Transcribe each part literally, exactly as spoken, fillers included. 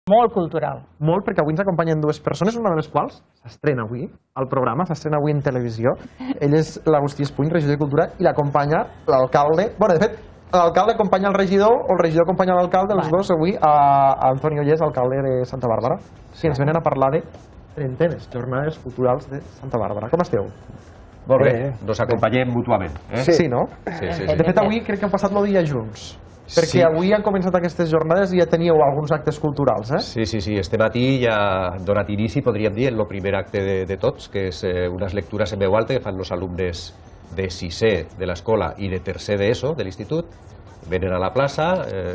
Molt cultural. Molt, perquè avui ens acompanyen dues persones, una de les quals s'estrena avui al programa, s'estrena avui en televisió. Ell és l'Agustí Espuny, regidor de Cultura, i l'acompanya l'alcalde... Bueno, de fet, l'alcalde acompanya el regidor, o el regidor acompanya l'alcalde, els dos avui, a Antoni Ollés, alcalde de Santa Bàrbara, que ens venen a parlar de trentenes jornades culturals de Santa Bàrbara. Com esteu? Molt bé, ens acompanyem mútuament. Sí, no? Sí, sí. De fet, avui crec que han passat el dia junts. Perquè avui han començat aquestes jornades i ja teníeu alguns actes culturals, eh? Sí, sí, sí. Este matí ja ha donat inici, podríem dir, en el primer acte de tots, que és unes lectures en veu alta que fan els alumnes de sisè de l'escola i de tercer d'ESO, de l'institut. Venen a la plaça,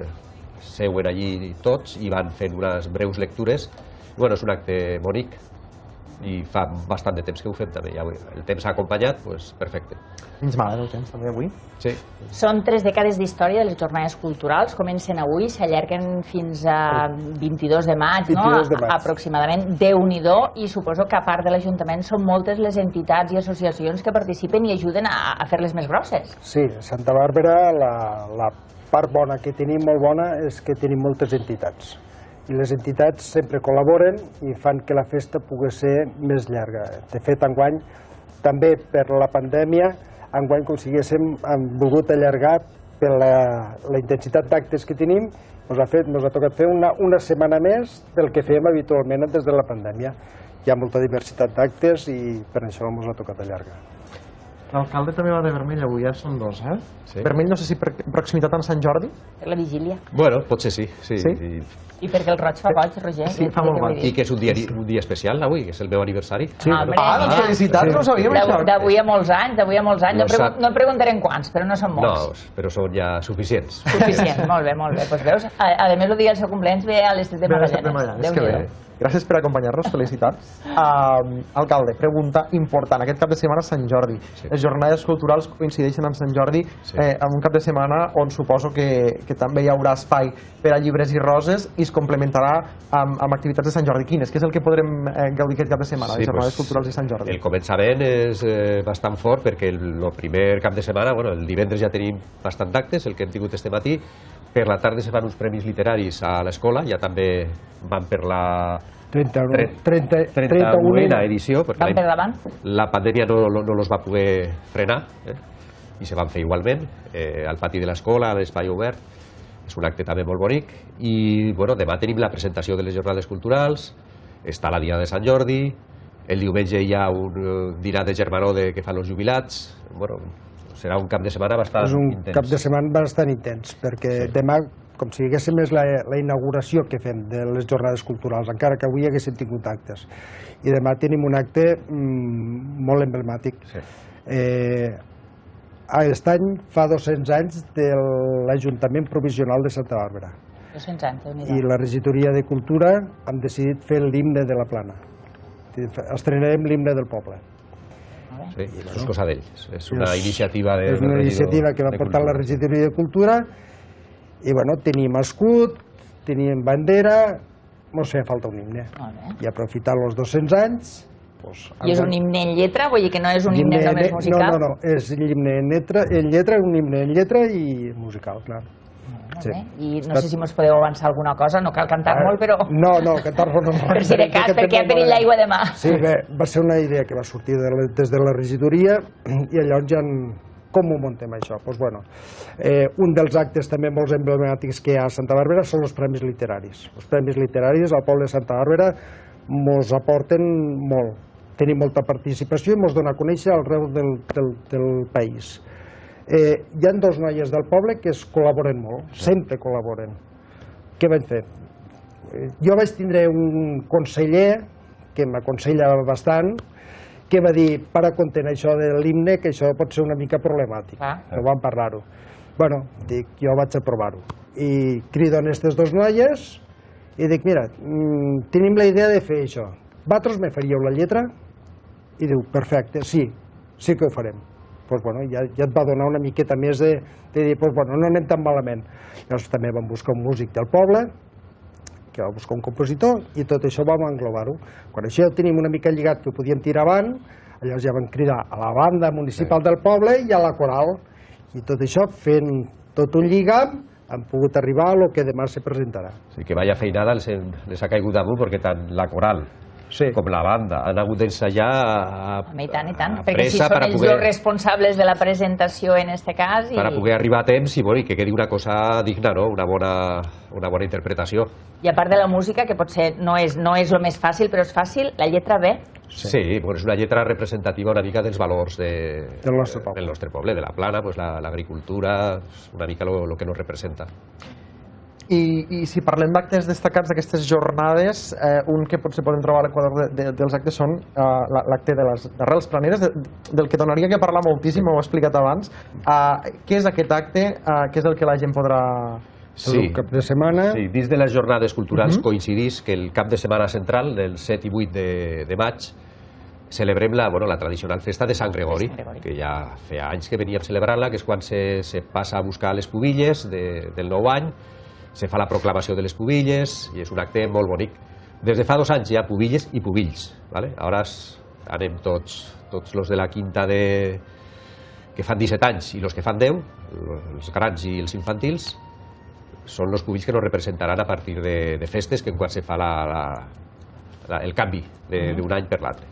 seuen allí tots i van fent unes breus lectures. Bueno, és un acte bonic i fa bastant de temps que ho fem també. El temps ha acompanyat, doncs perfecte. Fins mal, el temps també avui. Sí. Són tres dècades d'història de les jornades culturals, comencen avui, s'allarguen fins a vint-i-dos de maig, no? Aproximadament, Déu-n'hi-do, i suposo que a part de l'Ajuntament són moltes les entitats i associacions que participen i ajuden a fer-les més grosses. Sí, a Santa Bàrbara la part bona que tenim, molt bona, és que tenim moltes entitats. I les entitats sempre col·laboren i fan que la festa pugui ser més llarga. De fet, enguany, també per la pandèmia, enguany, com si haguéssim volgut allargar per la intensitat d'actes que tenim, ens ha tocat fer una setmana més del que fèiem habitualment des de la pandèmia. Hi ha molta diversitat d'actes i per això ens ha tocat allargar. L'alcalde també va de vermell avui, ja són dos, eh? Vermell no sé si per proximitat amb Sant Jordi? Per la vigília. Bueno, potser sí. I perquè el roig fa boig, Roger. Sí, fa molt boig. I que és un dia especial avui, que és el meu aniversari. Ah, doncs felicitats, no ho sabíem això. D'avui a molts anys, d'avui a molts anys. No et preguntarem quants, però no són molts. No, però són ja suficients. Suficients, molt bé, molt bé. Doncs veus, a més el dia del seu cumpleaños ve a l'Estet de Magallanes. Déu-n'hi-do. Gràcies per acompanyar-nos, felicitats. Alcalde, pregunta important. Aquest cap de setmana és Sant Jordi. Les jornades culturals coincideixen amb Sant Jordi en un cap de setmana on suposo que també hi haurà espai per a llibres i roses i es complementarà amb activitats de Sant Jordi. Quines? Què és el que podrem gaudir aquest cap de setmana, les jornades culturals de Sant Jordi? El començament és bastant fort perquè el primer cap de setmana, el divendres ja tenim bastant d'actes, el que hem tingut este matí. Per la tarda se fan uns premis literaris a l'escola, ja també van per la trenta-unena edició, perquè la pandèmia no els va poder frenar i se van fer igualment al pati de l'escola, a l'espai obert. És un acte també molt bonic. I demà tenim la presentació de les jornades culturals, està la Diada de Sant Jordi, el diumenge hi ha un dinar de germanor que fan els jubilats. Serà un cap de setmana bastant intens. És un cap de setmana bastant intens, perquè demà, com si diguéssim, és la inauguració que fem de les jornades culturals, encara que avui haguéssim tingut actes. I demà tenim un acte molt emblemàtic. Aquest any fa dos-cents anys de l'Ajuntament Provisional de Santa Bàrbara. dos-cents anys, Déu-n'hi-do. I la Regidoria de Cultura han decidit fer l'himne de la Plana. Estrenarem l'himne del poble. Sí, això és cosa d'ells. És una iniciativa de... És una iniciativa que va portar la Regidoria de Cultura i, bueno, tenim escut, tenim bandera, no sé, falta un himne. I aprofitar els dos-cents anys... I és un himne en lletra? Vull dir que no és un himne només musical? No, no, no, és himne en lletra, un himne en lletra i musical, clar. I no sé si ens podeu avançar alguna cosa, no cal cantar molt, però... No, no, cantar molt no. Per si de cas, perquè ha perillat l'aigua demà. Sí, bé, va ser una idea que va sortir des de la regidoria i llavors ja... Com ho muntem, això? Doncs, bueno, un dels actes també molt emblemàtics que hi ha a Santa Bàrbara són els Premis Literaris. Els Premis Literaris al poble de Santa Bàrbara ens aporten molt. Tenim molta participació i ens dona a conèixer arreu del país. Hi ha dues noies del poble que es col·laboren molt, sempre col·laboren. Què van fer? Jo vaig tindre un conseller que m'aconsella bastant, que va dir, para content això de l'himne, que això pot ser una mica problemàtic. No vam parlar-ho. Bueno, dic, jo vaig a provar-ho. I crido a aquestes dues noies i dic, mira, tenim la idea de fer això. Vosaltres me faríeu la lletra? I diu, perfecte, sí, sí que ho farem. Doncs, bueno, ja et va donar una miqueta més de dir, doncs, bueno, no anem tan malament. Llavors també vam buscar un músic del poble, que va buscar un compositor, i tot això vam englobar-ho. Quan això ja ho tenim una mica lligat, que ho podíem tirar avant, llavors ja vam cridar a la banda municipal del poble i a la coral. I tot això fent tot un lligam, han pogut arribar a lo que demà se presentarà. Sí, que vaya feinada les, les ha caigut damunt perquè tant la coral sí. com la banda han hagut d'ensenyar a, I tant, i tant. a perquè si són ells poder, els responsables de la presentació en este cas... I... Per a poder arribar a temps i, bueno, i que quedi una cosa digna, no? una, bona, una bona interpretació. I a part de la música, que potser no és, no és el més fàcil, però és fàcil, la lletra B. Sí, sí bueno, és una lletra representativa una mica dels valors de, del, nostre poble. del nostre poble, de la plana, pues, l'agricultura, la, una mica el que nos representa. I, i si parlem d'actes destacats d'aquestes jornades, eh, un que potser podem trobar a l'equador de, de, dels actes són eh, l'acte de les arrels planeres, de, del que donaria que parlar moltíssim, ho he explicat abans. Eh, què és aquest acte? Eh, què és el que la gent podrà... Sí, el cap de setmana... Sí, dins de les jornades culturals uh -huh. coincidís que el cap de setmana central, del set i vuit de, de maig, celebrem la, bueno, la tradicional festa de Sant Gregori, Sant Gregori, que ja feia anys que veníem celebrant-la, que és quan se, se passa a buscar les pubilles de, del nou any, se fa la proclamació de les pubilles i és un acte molt bonic. Des de fa dos anys hi ha pubilles i pubills. ¿Vale? Ara anem tots, tots los de la quinta de, que fan disset anys i los que fan deu, els grans i els infantils, són els pubills que nos representaran a partir de, de festes que quan se fa la, la, la, el canvi d'un any per l'altre.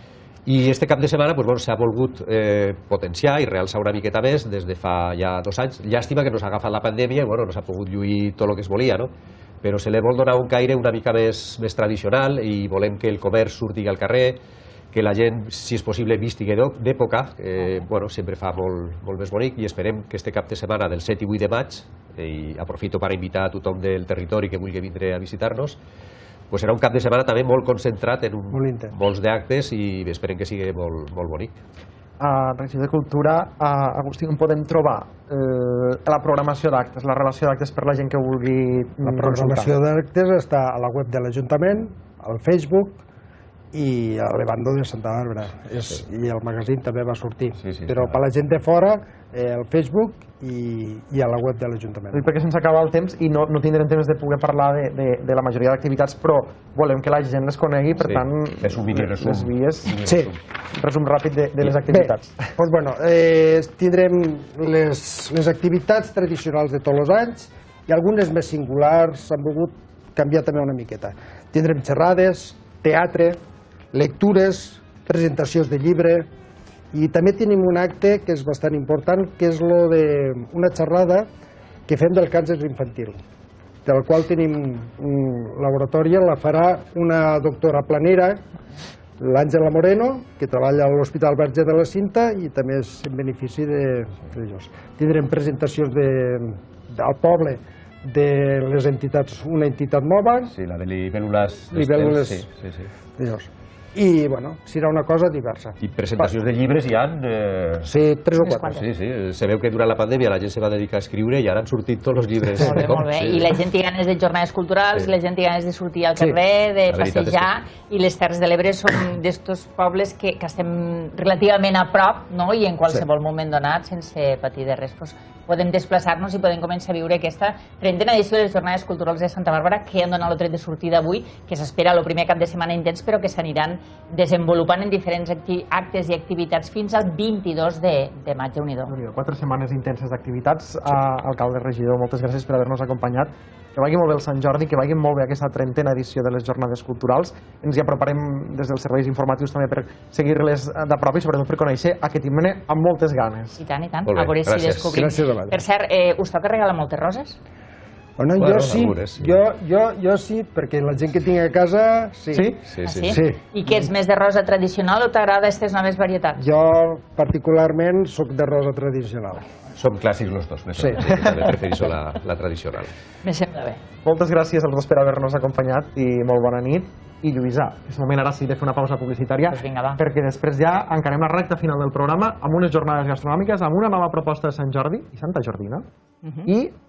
I este cap de setmana pues, bueno, s'ha volgut eh, potenciar i realçar una miqueta més des de fa ja dos anys. Llàstima que nos ha agafat la pandèmia i bueno, no s'ha pogut lluir tot el que es volia, no? Però se li vol donar un caire una mica més, més tradicional i volem que el comerç surti al carrer, que la gent, si és possible, vistigui d'època, eh, bueno, sempre fa molt, molt més bonic i esperem que este cap de setmana del set i vuit de maig, eh, i aprofito per invitar a tothom del territori que vulgui vindre a visitar-nos, pues serà un cap de setmana també molt concentrat en un, molt molts d'actes i esperem que sigui molt, molt bonic. A Regidor de Cultura, a Agustí, on podem trobar eh, la programació d'actes, la relació d'actes per la gent que vulgui La programació d'actes està a la web de l'Ajuntament, al Facebook i a l'Evando de Santa Bàrbara. És, sí. I el magazín també va sortir. Sí, sí, però per la gent de fora, eh, el Facebook i, i a la web de l'Ajuntament. Perquè se'ns acaba el temps i no, no tindrem temps de poder parlar de, de, de la majoria d'activitats, però volem que la gent les conegui, per sí. tant, és un mini resum. Les vies, sí. resum ràpid de, de les activitats. Bé, doncs, bueno, eh, tindrem les, les activitats tradicionals de tots els anys i algunes més singulars, han volgut canviar també una miqueta. Tindrem xerrades, teatre, lectures, presentacions de llibre i també tenim un acte que és bastant important, que és lo de una xerrada que fem del càncer infantil, del qual tenim un laboratori, la farà una doctora planera, l'Àngela Moreno, que treballa a l'Hospital Verge de la Cinta i també és en benefici d'ells. Tindrem presentacions de, al poble de les entitats, una entitat nova. Sí, la de libèl·lules. Libèl·lules. Sí, sí, sí. Ells. I, bueno, serà una cosa diversa. I presentacions de llibres hi ha... Eh... Sí, tres o quatre. Sí, sí, se veu que durant la pandèmia la gent se va dedicar a escriure i ara han sortit tots els llibres. Molt bé, molt bé. I la gent té ganes de jornades culturals, la gent té ganes de sortir al carrer, de passejar, i les Terres de l'Ebre són d'estos pobles que estem relativament a prop, i en qualsevol moment donat, sense patir de res, podem desplaçar-nos i podem començar a viure aquesta trentena edició de les Jornades Culturals de Santa Bàrbara, que han donat el tret de sortida avui, que s'espera el primer cap de setmana intens, però que s'aniran desenvolupant en diferents actes i activitats fins al vint-i-dos de maig. Déu-n'hi-do. Quatre setmanes intenses d'activitats. Alcalde, regidor, moltes gràcies per haver-nos acompanyat. Que vagi molt bé el Sant Jordi, que vagi molt bé aquesta trentena edició de les Jornades Culturals. Ens hi aproparem des dels serveis informatius també per seguir-les de prop i sobretot per conèixer aquest himne amb moltes ganes. I tant, i tant. A veure si descobrim. Per cert, us toca regalar moltes roses? Bueno, jo sí, jo, jo, jo sí, perquè la gent que tinc a casa, sí. Sí? Sí, sí. sí. I que ets més de rosa tradicional o t'agrada aquestes noves varietats? Jo, particularment, sóc de rosa tradicional. Som clàssics els dos, més sí. També prefereixo la, la tradicional. Me sembla bé. Moltes gràcies als dos per haver-nos acompanyat i molt bona nit. I Lluïsa, és moment ara sí de fer una pausa publicitària, pues vinga, perquè després ja encarem la recta final del programa amb unes jornades gastronòmiques, amb una nova proposta de Sant Jordi i Santa Jordina, uh -huh. i